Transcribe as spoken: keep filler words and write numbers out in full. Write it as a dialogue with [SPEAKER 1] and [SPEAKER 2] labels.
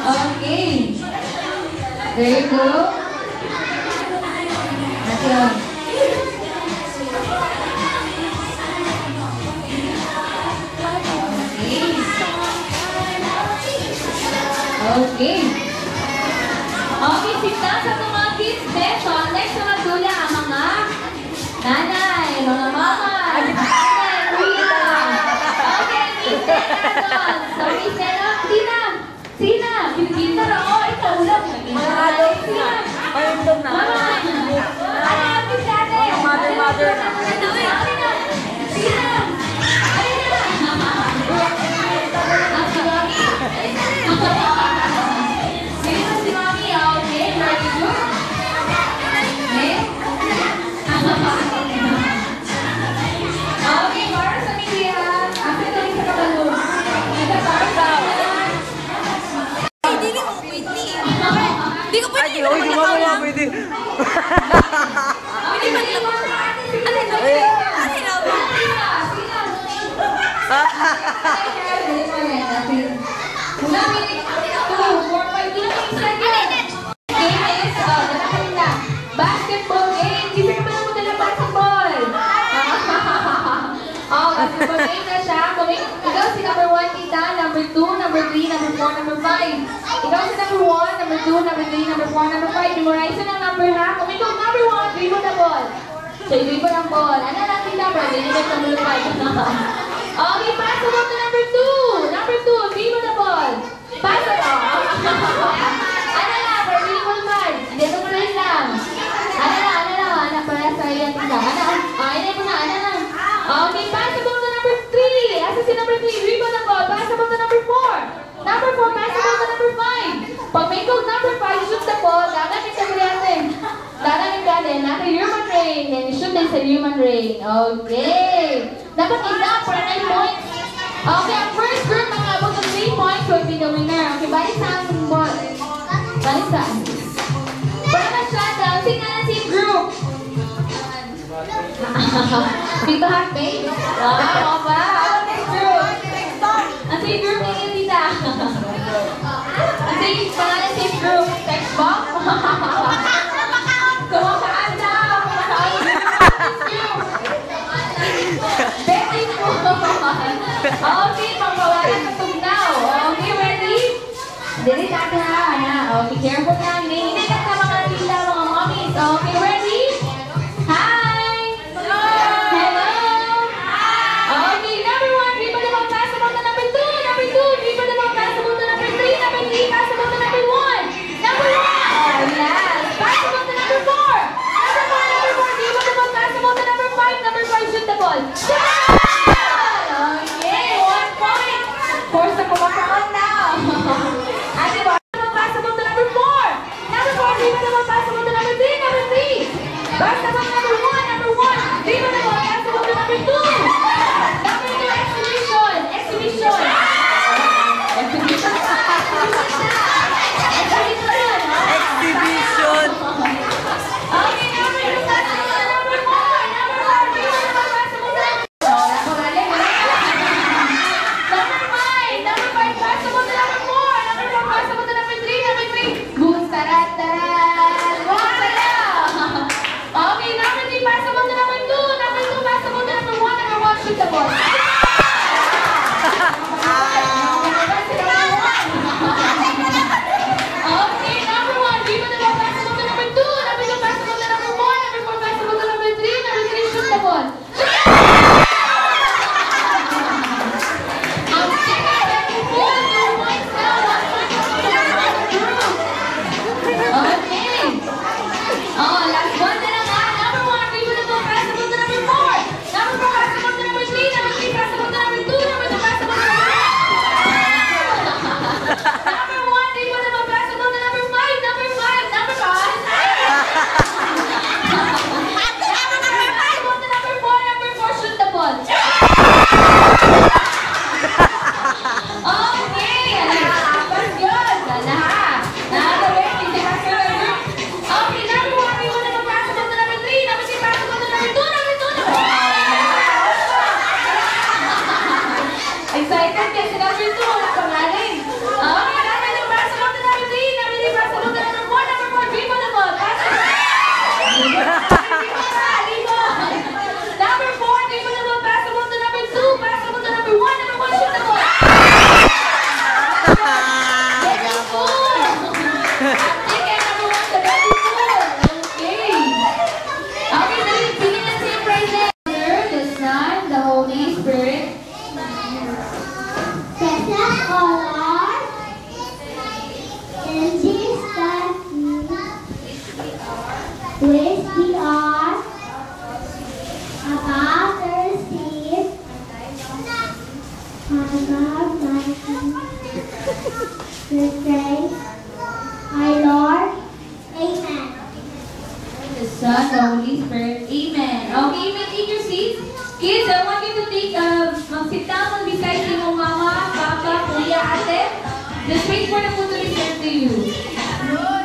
[SPEAKER 1] Okay. There you go. That's it. Okay. Okay, sita sa mga kids session. Next na magdula ang mga nanay, mga mama, nanay, kuya. Okay, kids session. So, kids session. Sina? Sina? Pinagkita na. Oh, ikaw ulam. Sina? Sina? Mama. Ano ang kids natin?
[SPEAKER 2] Mother, mother na.
[SPEAKER 1] Sina? Ayun na. Ang sinami. Okay, para sa media, after na rin sa kabalo.
[SPEAKER 3] Hindi ko pwede. Hindi ko pwede.
[SPEAKER 2] Ay, di mo mo pwede.
[SPEAKER 3] Pwede ba niya? Ano ito? Ano ito?
[SPEAKER 1] Basketball game. Sino naman ang muna ng basketball? Oh, basketball game na siya. Ikaw si number one, tita. Number two, number three, number four, number five. Ikaw si number one, number two, number three, number four, number five. Memorize na ang number ha. Kung ikaw number one, dribble na ball. So, dribble ang ball. Ano lang tita, bro? Dribble na number five. Okay, pass the ball to number two. Number two, dribble na ball. Pass it off. Ano lang, bro? Dribble man. Hindi, memorize lang. Ano lang, ano lang, ano para sa iyo tita. Ano, ah, ano po na, ano lang. Okay, pass the ball to number three. Asa si number three, dribble na ball. Pass the ball to number four. Number four, pass the ball to number five. Pag may code number five, shoot the ball. Dagat yung sabi natin. Dagat yung galing. Nasa human rain. And shoot din sa human rain. Okay. Dapat isa para nine points. Okay, ang first group mga abot ng three points will be the winner. Okay, balik sa ang ball. Balik sa. Para ma-shutdown, sing na ng team group. Tita Happy? Wow, ba? Ang next group. Ang team group ninyo, tita. Ang team, pangalan team group. Textbox? Kumakaan daw. Kumakaan daw. Betting po. Okay, pangkawalan sa tugnaw. Okay, ready? Dili natin ha. Okay, careful na. Hindi ka sa mga tita, mga mommies. Okay, ready? Hi! Hello! Hello! Okay, number one, dribble naman pass the ball to number two. Number two, dribble naman pass the ball to number three. Number three, pass the ball to number one. Number one! Oh, yes! Pass the ball to number four. Number four, number four, dribble naman pass the ball to number five. Number five, shoot the ball. Okay, one point. Force na kumakaan na. Ate ba? Pass the ball to number four. Number four,
[SPEAKER 4] Praise be on above the receive above my the grace, my Lord. Amen.
[SPEAKER 1] The Son, the Holy Spirit. Amen. Okay, you may take your seats. Kids, I want you to take, uh, mag-sit down beside yung mama, papa, kuya, ate. Just wait for the food to be served to you.